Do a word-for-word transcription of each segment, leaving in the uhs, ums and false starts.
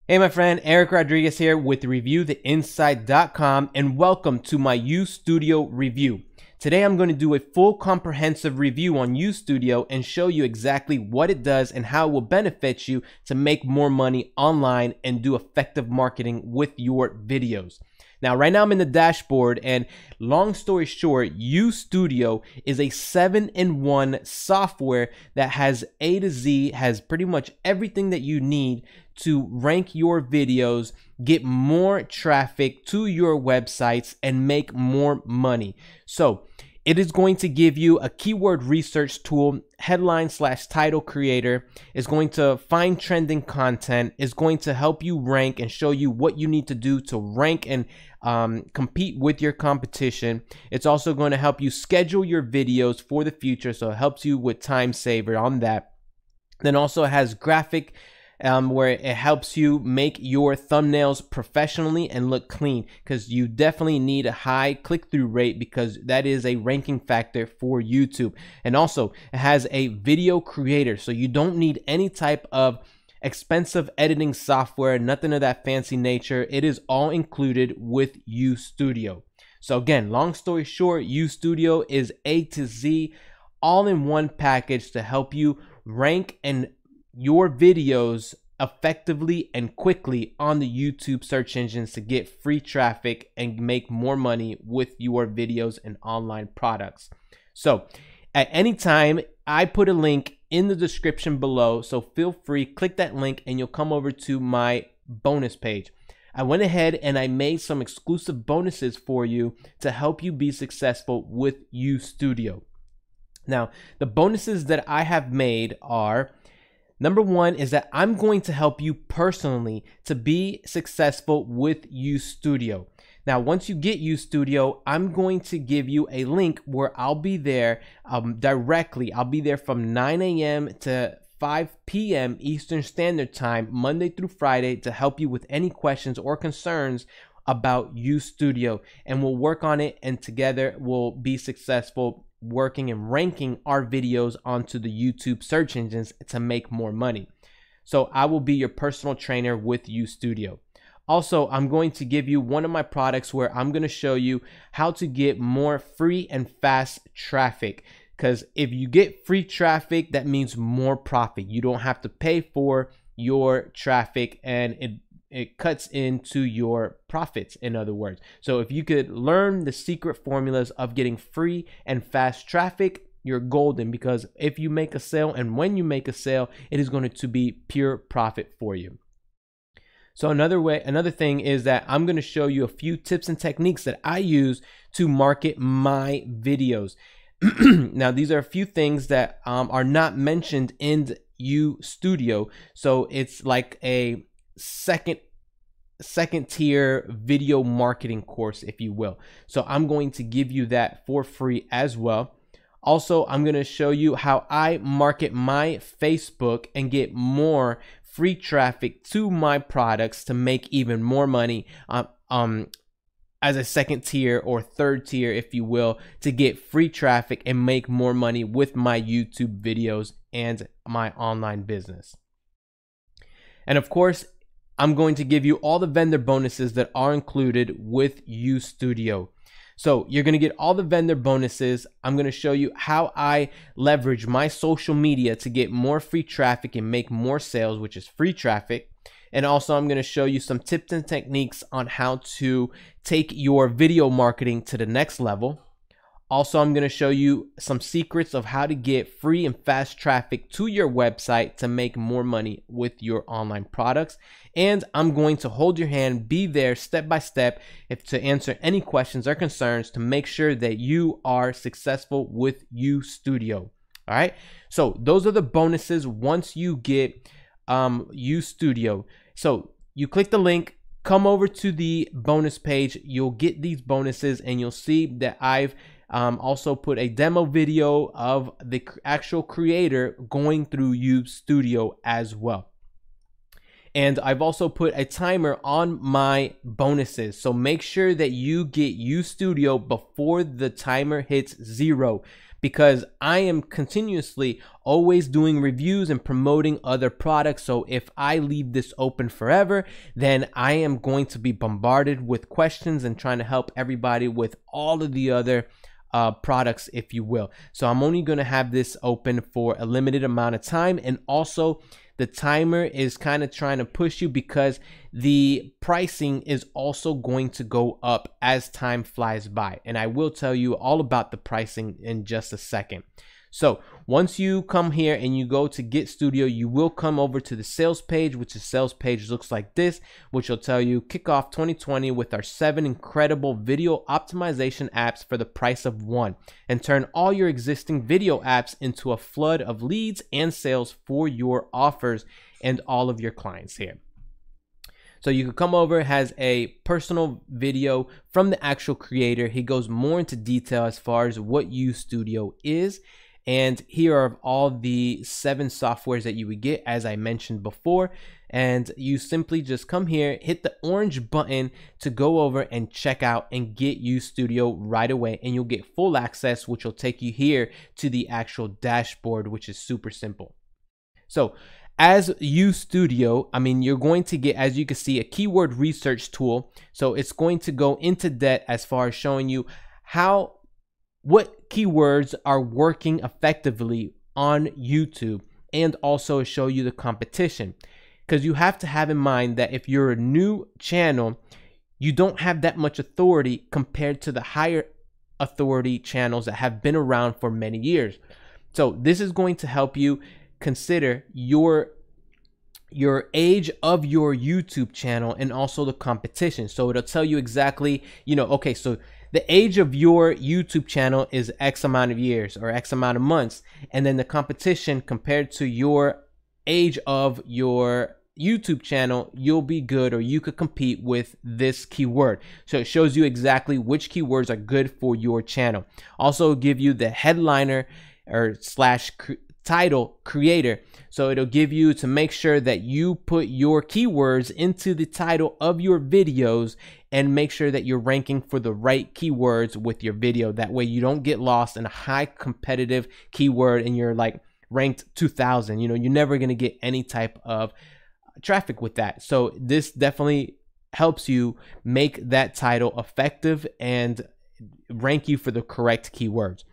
Hey my friend, Eric Rodriguez here with review the inside dot com and welcome to my YouStudio review. Today I'm going to do a full comprehensive review on YouStudio and show you exactly what it does and how it will benefit you to make more money online and do effective marketing with your videos. Now right now I'm in the dashboard, and long story short, YouStudio is a seven in one software that has A to Z, has pretty much everything that you need to rank your videos, get more traffic to your websites, and make more money. So it is going to give you a keyword research tool, headline slash title creator, is going to find trending content, is going to help you rank and show you what you need to do to rank and um, compete with your competition. It's also going to help you schedule your videos for the future, so it helps you with time saver on that. Then also it has graphic Um, where it helps you make your thumbnails professionally and look clean, because you definitely need a high click-through rate because that is a ranking factor for YouTube. And also it has a video creator, so you don't need any type of expensive editing software, nothing of that fancy nature. It is all included with YouStudio. So again, long story short, YouStudio is A to Z, all in one package to help you rank and your videos effectively and quickly on the YouTube search engines to get free traffic and make more money with your videos and online products. So at any time, I put a link in the description below, so feel free, click that link and you'll come over to my bonus page. I went ahead and I made some exclusive bonuses for you to help you be successful with YouStudio. Now, the bonuses that I have made are: number one is that I'm going to help you personally to be successful with YouStudio. Now, once you get YouStudio, I'm going to give you a link where I'll be there um, directly. I'll be there from nine A M to five P M Eastern Standard Time, Monday through Friday, to help you with any questions or concerns about YouStudio. And we'll work on it, and together we'll be successful working and ranking our videos onto the YouTube search engines to make more money. So I will be your personal trainer with YouStudio. Also, I'm going to give you one of my products where I'm going to show you how to get more free and fast traffic. Because if you get free traffic, that means more profit. You don't have to pay for your traffic, and it it cuts into your profits, in other words. So if you could learn the secret formulas of getting free and fast traffic, you're golden, because if you make a sale and when you make a sale, it is going to be pure profit for you. So another way, another thing is that I'm going to show you a few tips and techniques that I use to market my videos. Now, these are a few things that um, are not mentioned in YouStudio. So it's like a second second tier video marketing course, if you will. So I'm going to give you that for free as well. Also, I'm going to show you how I market my Facebook and get more free traffic to my products to make even more money um, um as a second tier or third tier, if you will, to get free traffic and make more money with my YouTube videos and my online business. And of course, I'm going to give you all the vendor bonuses that are included with YouStudio. So you're going to get all the vendor bonuses. I'm going to show you how I leverage my social media to get more free traffic and make more sales, which is free traffic. And also I'm going to show you some tips and techniques on how to take your video marketing to the next level. Also, I'm going to show you some secrets of how to get free and fast traffic to your website to make more money with your online products. And I'm going to hold your hand, be there step by step if to answer any questions or concerns to make sure that you are successful with YouStudio. All right. So those are the bonuses once you get um, YouStudio. So you click the link, come over to the bonus page. You'll get these bonuses, and you'll see that I've Um, also put a demo video of the actual creator going through YouStudio as well. And I've also put a timer on my bonuses. So make sure that you get YouStudio before the timer hits zero, because I am continuously always doing reviews and promoting other products. So if I leave this open forever, then I am going to be bombarded with questions and trying to help everybody with all of the other uh, products, if you will. So I'm only going to have this open for a limited amount of time. And also the timer is kind of trying to push you because the pricing is also going to go up as time flies by. And I will tell you all about the pricing in just a second. So once you come here and you go to Get Studio, you will come over to the sales page, which the sales page looks like this, which will tell you kick off twenty twenty with our seven incredible video optimization apps for the price of one, and turn all your existing video apps into a flood of leads and sales for your offers and all of your clients here. So you can come over, it has a personal video from the actual creator. He goes more into detail as far as what YouStudio is. And here are all the seven softwares that you would get, as I mentioned before. And you simply just come here, hit the orange button to go over and check out and get YouStudio right away. And you'll get full access, which will take you here to the actual dashboard, which is super simple. So as YouStudio, I mean, you're going to get, as you can see, a keyword research tool. So it's going to go into depth as far as showing you how what keywords are working effectively on YouTube, and also show you the competition. Because you have to have in mind that if you're a new channel, you don't have that much authority compared to the higher authority channels that have been around for many years. So this is going to help you consider your your age of your YouTube channel and also the competition. So it'll tell you exactly, you know, okay, so the age of your YouTube channel is X amount of years or X amount of months. And then the competition compared to your age of your YouTube channel, you'll be good, or you could compete with this keyword. So it shows you exactly which keywords are good for your channel. Also give you the headliner or slash title creator. So it'll give you to make sure that you put your keywords into the title of your videos and make sure that you're ranking for the right keywords with your video. That way you don't get lost in a high competitive keyword and you're like ranked two thousand. You know, you're never going to get any type of traffic with that. So this definitely helps you make that title effective and rank you for the correct keywords.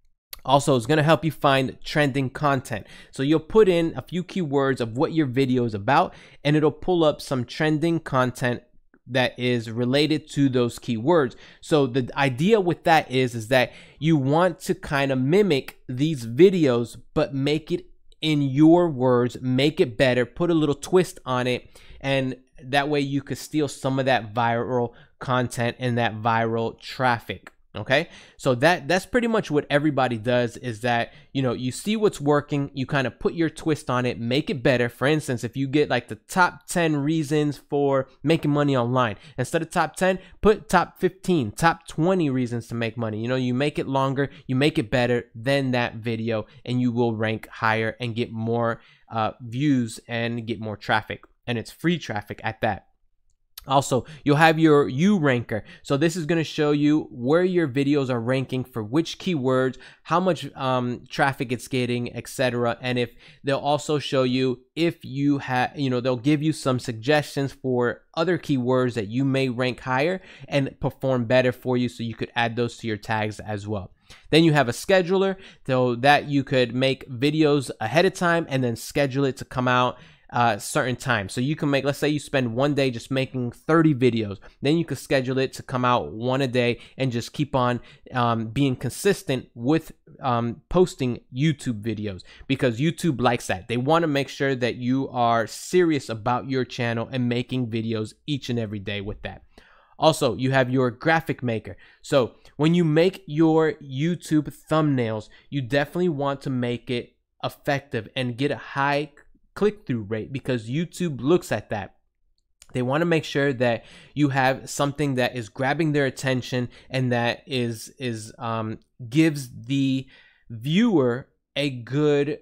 Also, it's going to help you find trending content. So you'll put in a few keywords of what your video is about, and it'll pull up some trending content that is related to those keywords. So the idea with that is, is that you want to kind of mimic these videos, but make it in your words, make it better, put a little twist on it, and that way you could steal some of that viral content and that viral traffic. Okay, so that that's pretty much what everybody does, is that, you know, you see what's working, you kind of put your twist on it, make it better. For instance, if you get like the top ten reasons for making money online, instead of top ten, put top fifteen, top twenty reasons to make money. You know, you make it longer, you make it better than that video, and you will rank higher and get more uh, views and get more traffic, and it's free traffic at that. Also, you'll have your U ranker. So this is going to show you where your videos are ranking for which keywords, how much um, traffic it's getting, et cetera. And if they'll also show you if you have, you know, they'll give you some suggestions for other keywords that you may rank higher and perform better for you, so you could add those to your tags as well. Then you have a scheduler, so that you could make videos ahead of time and then schedule it to come out uh certain time. So you can make, let's say you spend one day just making thirty videos, then you could schedule it to come out one a day and just keep on um, being consistent with um, posting YouTube videos, because YouTube likes that. They want to make sure that you are serious about your channel and making videos each and every day with that. Also, you have your graphic maker. So when you make your YouTube thumbnails, you definitely want to make it effective and get a high click-through rate, because YouTube looks at that. They want to make sure that you have something that is grabbing their attention and that is is um, gives the viewer a good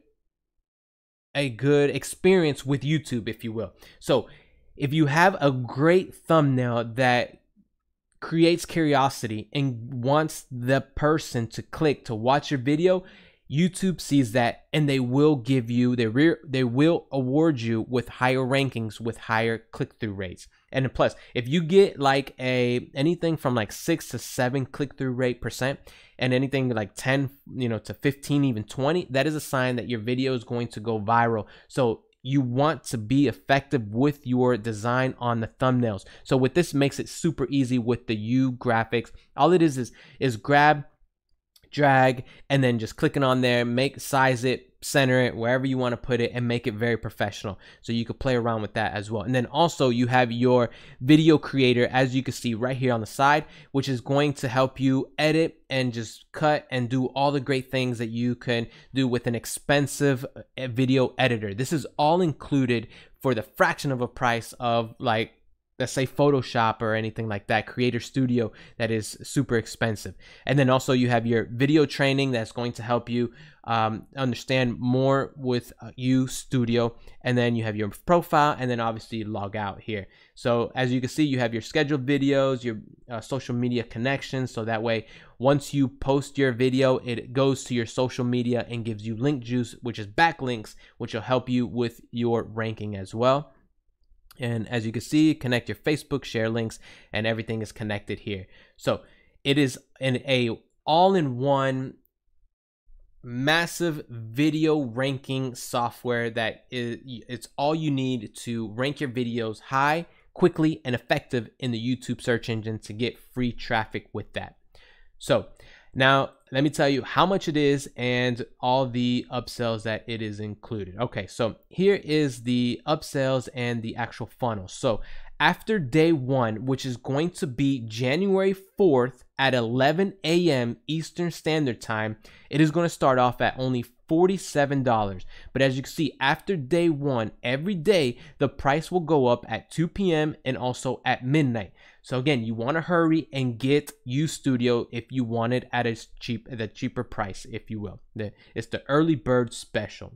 a good experience with YouTube, if you will. So if you have a great thumbnail that creates curiosity and wants the person to click to watch your video, YouTube sees that and they will give you, they, re they will award you with higher rankings, with higher click-through rates. And plus, if you get like a, anything from like six to seven click-through rate percent and anything like ten, you know, to fifteen, even twenty, that is a sign that your video is going to go viral. So you want to be effective with your design on the thumbnails. So with this, makes it super easy with the U graphics. All it is is, is grab, drag, and then just clicking on there, make, size it, center it wherever you want to put it, and make it very professional. So you could play around with that as well. And then also you have your video creator, as you can see right here on the side, which is going to help you edit and just cut and do all the great things that you can do with an expensive video editor. This is all included for the fraction of a price of, like, let's say Photoshop or anything like that, Creator Studio, that is super expensive. And then also you have your video training that's going to help you um, understand more with uh, YouStudio. And then you have your profile, and then obviously log out here. So as you can see, you have your scheduled videos, your uh, social media connections. So that way, once you post your video, it goes to your social media and gives you link juice, which is backlinks, which will help you with your ranking as well. And as you can see, connect your Facebook, share links, and everything is connected here. So it is an a all-in-one massive video ranking software that is, it's all you need to rank your videos high, quickly, and effective in the YouTube search engine to get free traffic with that. So now let me tell you how much it is and all the upsells that it is included. Okay, so here is the upsells and the actual funnel. So after day one, which is going to be January fourth at eleven A M Eastern Standard Time, it is going to start off at only forty-seven dollars. But as you can see, after day one, every day the price will go up at two P M and also at midnight. So again, you want to hurry and get YouStudio if you want it at a cheap, at a cheaper price, if you will. The, it's the early bird special.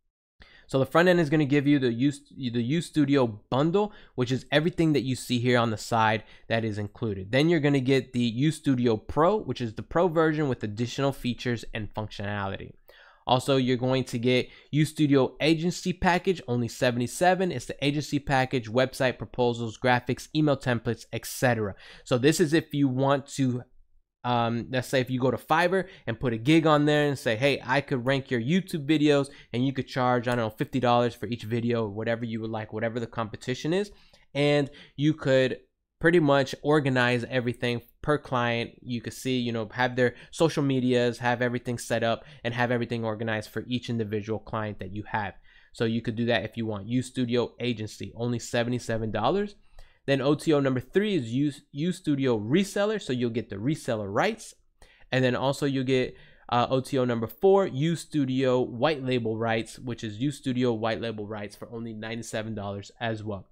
So the front end is going to give you the Use, the YouStudio bundle, which is everything that you see here on the side that is included. Then you're going to get the YouStudio Pro, which is the Pro version with additional features and functionality. Also, you're going to get YouStudio Agency Package, only seventy-seven dollars. It's the agency package, website proposals, graphics, email templates, et cetera. So this is if you want to, um, let's say if you go to Fiverr and put a gig on there and say, hey, I could rank your YouTube videos, and you could charge, I don't know, fifty dollars for each video, whatever you would like, whatever the competition is. And you could pretty much organize everything per client. You could see, you know, have their social medias, have everything set up, and have everything organized for each individual client that you have. So you could do that if you want. YouStudio Agency, only seventy-seven dollars. Then O T O number three is Use YouStudio Reseller, so you'll get the reseller rights. And then also you'll get uh, O T O number four, YouStudio White Label rights, which is YouStudio White Label rights for only ninety-seven dollars as well.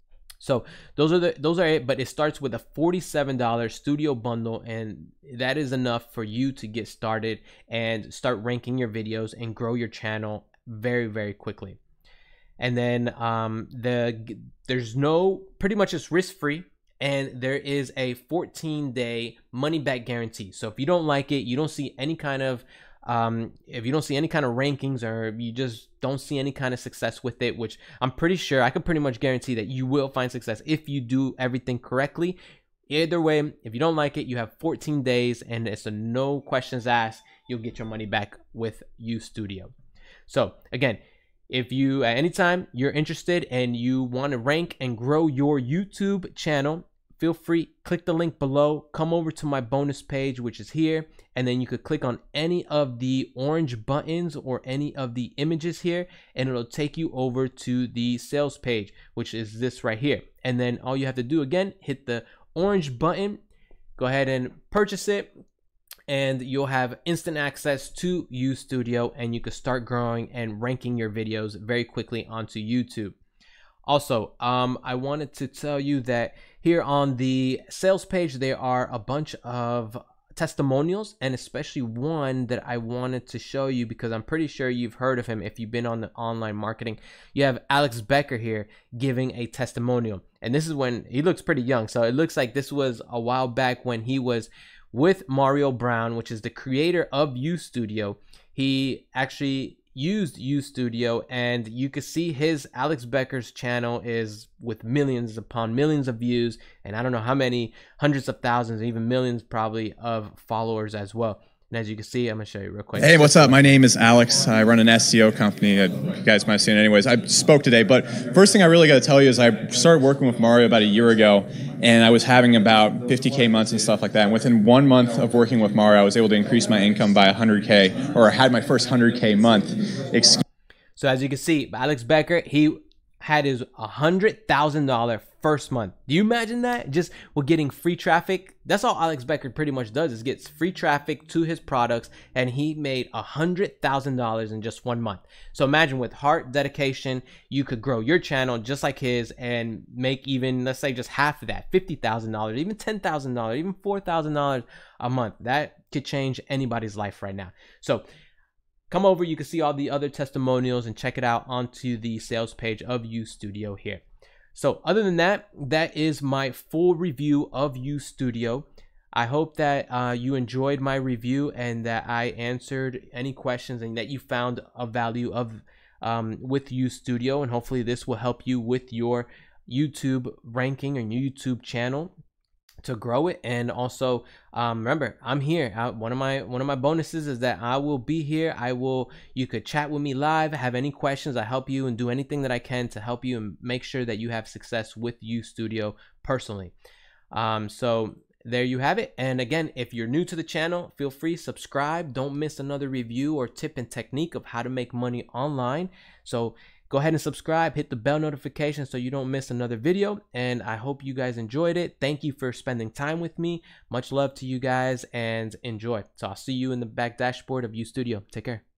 So those are the those are it, but it starts with a forty-seven dollar studio bundle, and that is enough for you to get started and start ranking your videos and grow your channel very, very quickly. And then um, the there's no, pretty much it's risk-free, and there is a fourteen day money back guarantee. So if you don't like it, you don't see any kind of um if you don't see any kind of rankings, or you just don't see any kind of success with it, which I'm pretty sure I can pretty much guarantee that you will find success if you do everything correctly. Either way, if you don't like it, you have fourteen days, and it's a no questions asked. You'll get your money back with YouStudio. So again, if you at any time you're interested and you want to rank and grow your YouTube channel, feel free, click the link below, come over to my bonus page, which is here, and then you could click on any of the orange buttons or any of the images here, and it'll take you over to the sales page, which is this right here. And then all you have to do, again, hit the orange button, go ahead and purchase it, and you'll have instant access to YouStudio, and you can start growing and ranking your videos very quickly onto YouTube. Also, um, I wanted to tell you that here on the sales page, there are a bunch of testimonials, and especially one that I wanted to show you because I'm pretty sure you've heard of him if you've been on the online marketing. You have Alex Becker here giving a testimonial. And this is when he looks pretty young. So it looks like this was a while back when he was with Mario Brown, which is the creator of YouStudio. He actually used YouStudio, and you can see his Alex Becker's channel is with millions upon millions of views, and I don't know how many hundreds of thousands, even millions probably, of followers as well. And as you can see, I'm gonna show you real quick. Hey, what's up? My name is Alex. I run an S E O company. You guys might have seen it anyways. I spoke today, but first thing I really got to tell you is I started working with Mario about a year ago, and I was having about fifty K months and stuff like that. And within one month of working with Mario, I was able to increase my income by one hundred K, or I had my first one hundred K month. Excuse so as you can see, Alex Becker, he had his one hundred thousand dollar first month. Do you imagine that? Just with getting free traffic. That's all Alex Becker pretty much does, is gets free traffic to his products, and he made one hundred thousand dollars in just one month. So imagine, with heart, dedication, you could grow your channel just like his and make even, let's say, just half of that, fifty thousand dollars, even ten thousand dollars, even four thousand dollars a month. That could change anybody's life right now. So come over, you can see all the other testimonials and check it out onto the sales page of YouStudio here. So other than that, that is my full review of YouStudio. I hope that uh, you enjoyed my review and that I answered any questions and that you found a value of um, with YouStudio, and hopefully this will help you with your YouTube ranking and your YouTube channel to grow it. And also um remember, I'm here. I, one of my one of my bonuses is that I will be here. I will you could chat with me live, have any questions. I help you and do anything that I can to help you and make sure that you have success with YouStudio personally. Um so there you have it. And again, if you're new to the channel, feel free, subscribe. Don't miss another review or tip and technique of how to make money online. So go ahead and subscribe, hit the bell notification so you don't miss another video. And I hope you guys enjoyed it. Thank you for spending time with me. Much love to you guys, and enjoy. So I'll see you in the back dashboard of YouStudio. Take care.